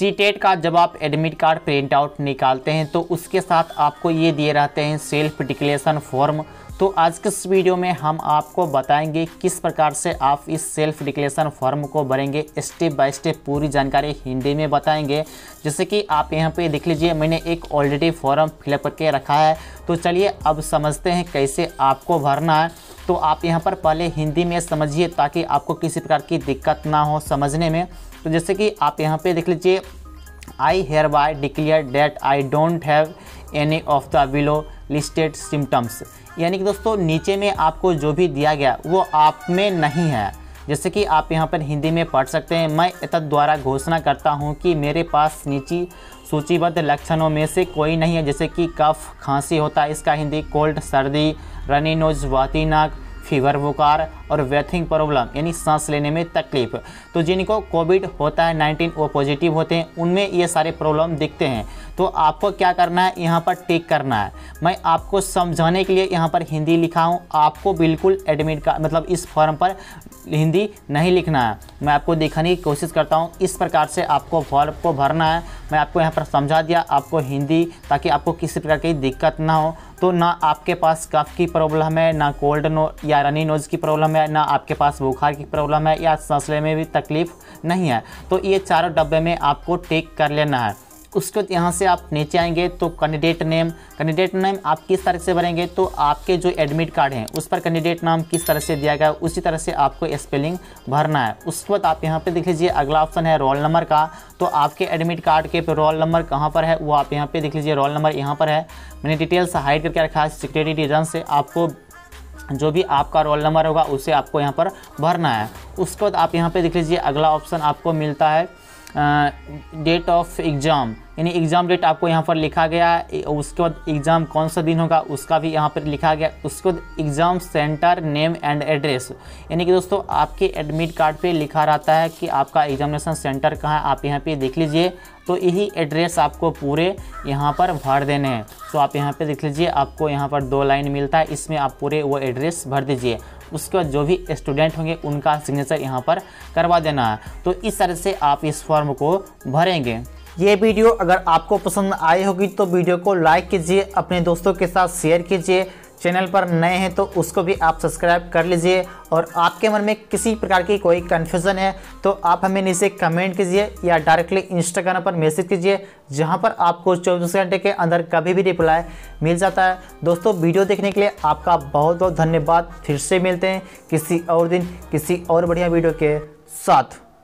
CTET का जब आप एडमिट कार्ड प्रिंट आउट निकालते हैं तो उसके साथ आपको ये दिए रहते हैं सेल्फ डिक्लेरेशन फॉर्म। तो आज के इस वीडियो में हम आपको बताएंगे किस प्रकार से आप इस सेल्फ डिक्लेरेशन फॉर्म को भरेंगे, स्टेप बाय स्टेप पूरी जानकारी हिंदी में बताएंगे। जैसे कि आप यहाँ पे देख लीजिए, मैंने एक ऑलरेडी फॉर्म फिलअप करके रखा है। तो चलिए अब समझते हैं कैसे आपको भरना है। तो आप यहाँ पर पहले हिंदी में समझिए ताकि आपको किसी प्रकार की दिक्कत ना हो समझने में। तो जैसे कि आप यहाँ पे देख लीजिए, I hereby declare that I don't have any of the below listed symptoms. यानी कि दोस्तों नीचे में आपको जो भी दिया गया वो आप में नहीं है। जैसे कि आप यहाँ पर हिंदी में पढ़ सकते हैं, मैं एतद द्वारा घोषणा करता हूँ कि मेरे पास नीचे सूचीबद्ध लक्षणों में से कोई नहीं है। जैसे कि कफ, खांसी होता है, इसका हिंदी कोल्ड, सर्दी, रनी नोज, बहती नाक, फीवर, बुखार और ब्रीथिंग प्रॉब्लम यानी सांस लेने में तकलीफ। तो जिनको कोविड होता है 19 वो पॉजिटिव होते हैं, उनमें ये सारे प्रॉब्लम दिखते हैं। तो आपको क्या करना है, यहाँ पर टिक करना है। मैं आपको समझाने के लिए यहाँ पर हिंदी लिखा हूँ, आपको बिल्कुल एडमिट कार्ड मतलब इस फॉर्म पर हिंदी नहीं लिखना है। मैं आपको दिखाने की कोशिश करता हूँ इस प्रकार से आपको फॉर्म को भरना है। मैं आपको यहाँ पर समझा दिया आपको हिंदी, ताकि आपको किसी प्रकार की दिक्कत ना हो। तो ना आपके पास कफ की प्रॉब्लम है, ना कोल्ड या रनी नोज की प्रॉब्लम है, ना आपके पास बुखार की प्रॉब्लम है या सांस लेने में भी तकलीफ नहीं है। तो ये चारों डब्बे में आपको टिक कर लेना है। उसके बाद यहाँ से आप नीचे आएंगे तो कैंडिडेट नेम आप किस तरह से भरेंगे, तो आपके जो एडमिट कार्ड हैं उस पर कैंडिडेट नाम किस तरह से दिया गया उसी तरह से आपको स्पेलिंग भरना है। उसके बाद आप यहाँ पे देख लीजिए, अगला ऑप्शन है रोल नंबर का। तो आपके एडमिट कार्ड के रोल नंबर कहाँ पर है वो आप यहाँ पे देख लीजिए, रोल नंबर यहाँ पर है। मैंने डिटेल्स हाइड करके रखा है सिक्योरिटी रीजन से। आपको जो भी आपका रोल नंबर होगा उसे आपको यहाँ पर भरना है। उसके बाद आप यहाँ पे देख लीजिए, अगला ऑप्शन आपको मिलता है डेट ऑफ एग्ज़ाम, यानी एग्ज़ाम डेट आपको यहाँ पर लिखा गया है। उसके बाद एग्ज़ाम कौन सा दिन होगा उसका भी यहाँ पर लिखा गया। उसके बाद exam centre name and address, यानी कि दोस्तों आपके एडमिट कार्ड पे लिखा रहता है कि आपका एग्जामिनेशन सेंटर कहाँ है। आप यहाँ पे देख लीजिए, तो यही एड्रेस आपको पूरे यहाँ पर भर देने हैं। तो आप यहाँ पे देख लीजिए, आपको यहाँ पर 2 लाइन मिलता है, इसमें आप पूरे वो एड्रेस भर दीजिए। उसके बाद जो भी स्टूडेंट होंगे उनका सिग्नेचर यहाँ पर करवा देना है। तो इस तरह से आप इस फॉर्म को भरेंगे। ये वीडियो अगर आपको पसंद आई होगी तो वीडियो को लाइक कीजिए, अपने दोस्तों के साथ शेयर कीजिए। चैनल पर नए हैं तो उसको भी आप सब्सक्राइब कर लीजिए। और आपके मन में किसी प्रकार की कोई कन्फ्यूज़न है तो आप हमें नीचे कमेंट कीजिए या डायरेक्टली इंस्टाग्राम पर मैसेज कीजिए, जहां पर आपको 24 घंटे के अंदर कभी भी रिप्लाई मिल जाता है। दोस्तों वीडियो देखने के लिए आपका बहुत बहुत धन्यवाद। फिर से मिलते हैं किसी और दिन किसी और बढ़िया वीडियो के साथ।